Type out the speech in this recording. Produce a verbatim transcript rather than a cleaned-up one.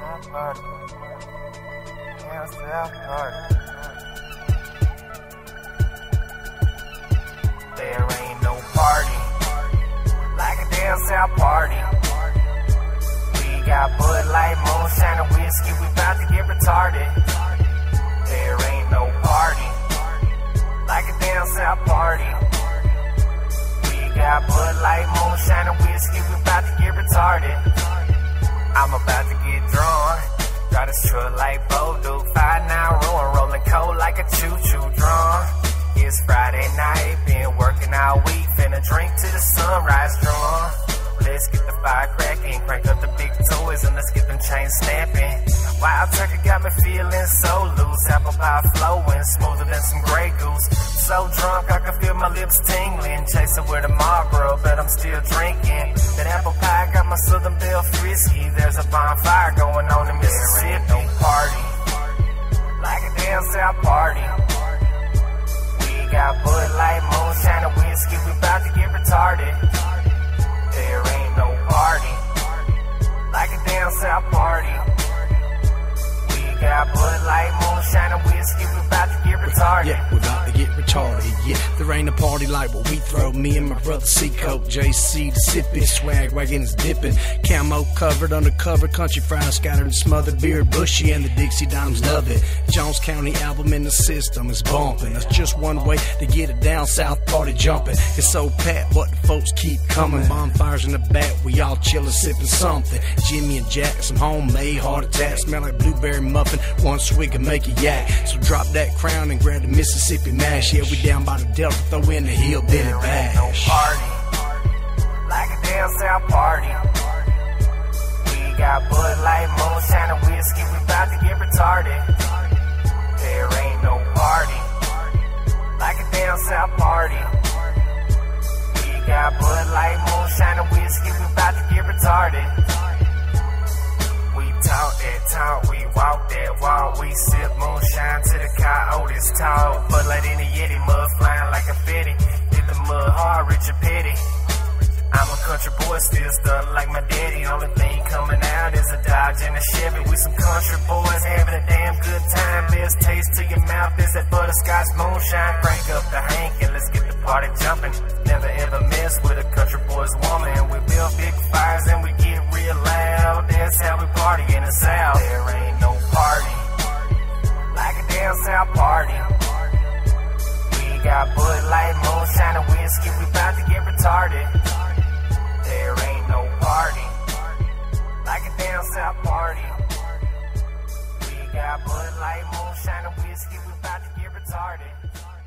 South Party. Down South Party. There ain't no party like a damn South Party. We got Bud Light, moonshine, and whiskey. We bout to get retarded. There ain't no party like a damn South Party. We got Bud Light, moonshine, and whiskey. We bout to get retarded. I'm about to get drawn. Got a truck like Bodo, five nine rolling, rolling cold like a choo-choo drum. It's Friday night, been working all week, finna drink to the sunrise drawn. Let's get the fire cracking, crank up the big toys and let's get them chains snapping. Wild turkey got me feeling so loose, apple pie flowing, smoother than some Grey Goose. So drunk I can feel my lips tingling, chasing with a Marlboro, but I'm still drinking. That apple pie got my Southern Belle frisky, there's a bonfire going on in Mississippi. No party like a damn South Party. We got Bud Light, moonshine, and whiskey, we bout to get retarded. There ain't no party like a damn South Party. We got Bud Light, moonshine, and whiskey, we bout to get retarded. Yeah, we about to get retarded, yeah. There ain't a party like what we throw. Me and my brother Seacoat, J C, the sippin', swag wagon is dipping. Camo covered, undercover, country fries scattered and smothered, beard bushy, and the Dixie Dimes love it. Jones County album in the system is bumping. That's just one way to get it down South Party jumping. It's so packed, but the folks keep coming. Bonfires in the back, we all chillin', sippin' something. Jimmy and Jack, some homemade heart attack, smell like blueberry muffin. One swig can make a yak. So drop that crown and grab the Mississippi mash. Yeah, we down by the Delta, throw in the hillbilly bash. No party like a damn South Party. We got Bud Light, moonshine, and whiskey. We bout to get retarded. There ain't no party like a damn South Party. We got Bud Light, moonshine, and whiskey. We bout to get retarded. We talk that talk, we walk that walk. We sip moonshine to the coyotes talk. Bud Light in the Yeti, mud flying like a fetty. Hit the mud hard, rich and petty. I'm a country boy, still stuck like my daddy. Only thing coming out is a Dodge and a Chevy. We some country boys having a damn good time. Best taste to your mouth is that butterscotch moonshine. Crank up the hank and let's get the party jumping. Never ever mess with a country boy's woman. We build big fires and we get real loud. That's how we party in the South. There ain't no party like a damn South Party. We got Bud Light, moonshine, and whiskey. We bout to get retarded. There ain't no party like a damn South Party. We got Bud Light, moonshine, and whiskey. We bout to get retarded.